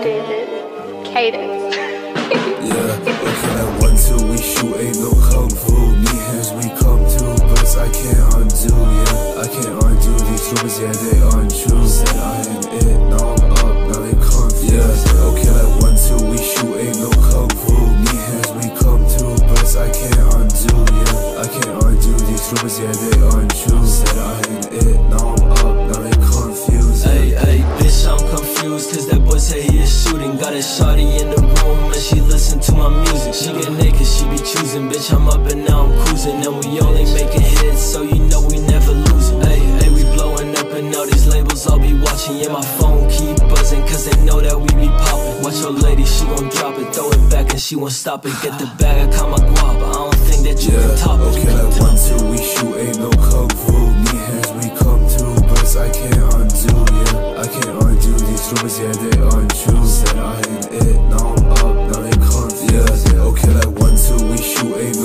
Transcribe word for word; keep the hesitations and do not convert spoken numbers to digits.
David. Cadence. Yeah, okay, like one, two, we shoot, ain't no kung fu. Knee hands, we come to, but I can't undo, yeah. I can't undo these rumors, yeah, they untrue. Said I ain't it, now I'm up, now they confused. Yeah, okay, like one, two, we shoot, ain't no kung fu. Knee hands, we come to, but I can't undo, yeah. I can't undo these rumors, yeah, they untrue. Said I ain't it, now I'm up, now they confused. Ay, ay, bitch, I'm confused, cause that boy say he is shooting. Got a shawty in the room, and she listen to my music. She get naked, she be choosing, bitch, I'm up and now I'm cruising. And we only making hits, so you know we never losing. Ay, ay, we blowing up and now these labels all be watching. Yeah, my phone keep buzzing, cause they know that we be popping. Watch your lady, she gon' drop it, throw it back and she won't stop it. Get the bag, I caught my guap, but I don't think that you yeah, can top it. Okay, like one, two, we shoot, ain't no kung fu. Knee hands, we come to, but I can't undo, yeah. I can't undo these rumors, yeah, they untrue. Said I ain't it, now I'm up, now they confused. Yeah, okay, like one, two, we shoot, ain't